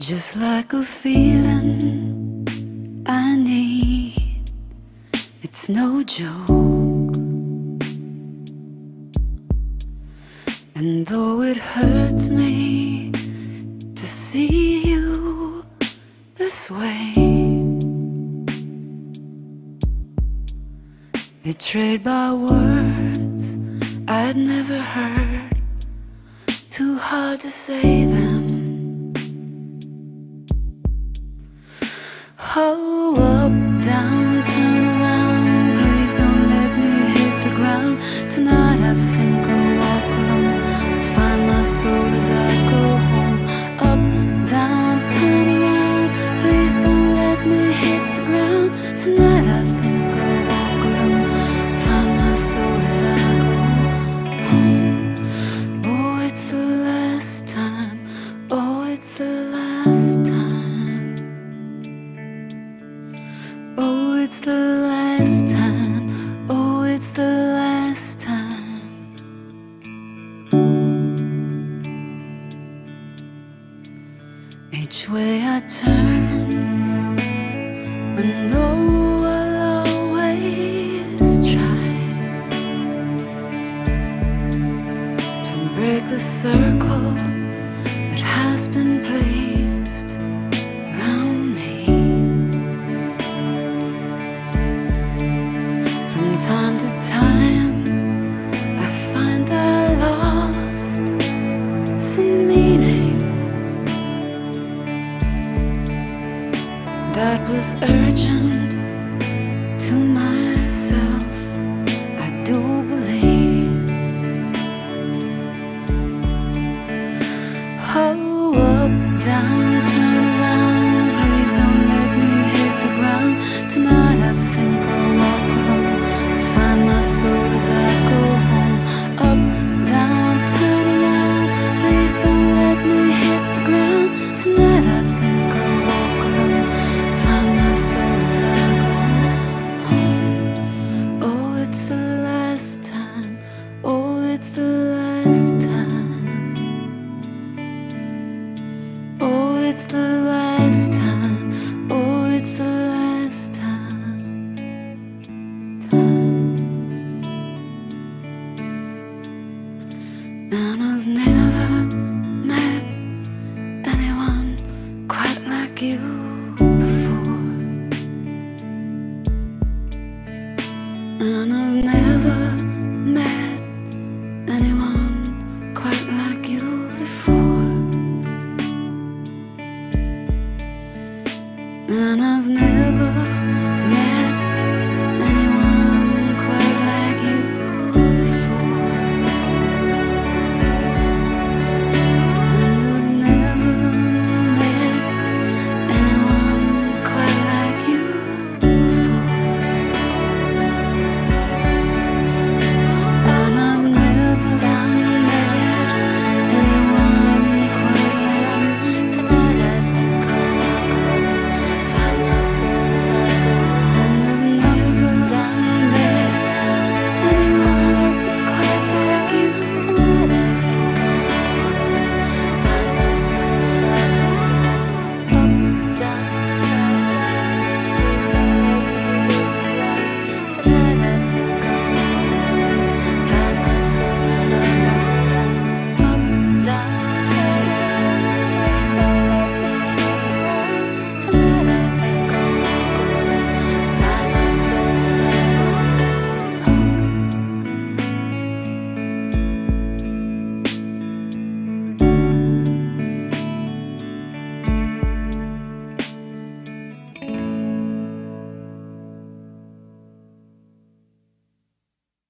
Just like a feeling I need, it's no joke. And though it hurts me to see you this way, betrayed by words I'd never heard, too hard to say them. Oh, up, down, turn around, please don't let me hit the ground. Tonight I think I'll walk alone, find my soul as I go home. Up, down, turn around, please don't let me hit the ground. Tonight I think I'll walk alone, find my soul as I go home. Oh, it's the last time, oh, it's the last time. Oh, it's the last time, oh, it's the last time. Each way I turn, I know I'll always try to break the circle that has been placed around me. From time to time, I find I lost some meaning that was urgent to myself, I do believe. Oh, up, down, turn around, please don't let me hit the ground. Tonight I think I'll walk alone, find my soul as I go home. Up, down, turn around, please don't let me hit the ground. Tonight I think I'll walk alone, find my soul as I go home. Oh, it's the last time, oh, it's the last time. Oh, it's the last time, oh, it's the last time. And I've never met anyone quite like you before. And I've never met anyone quite like you before. And I've never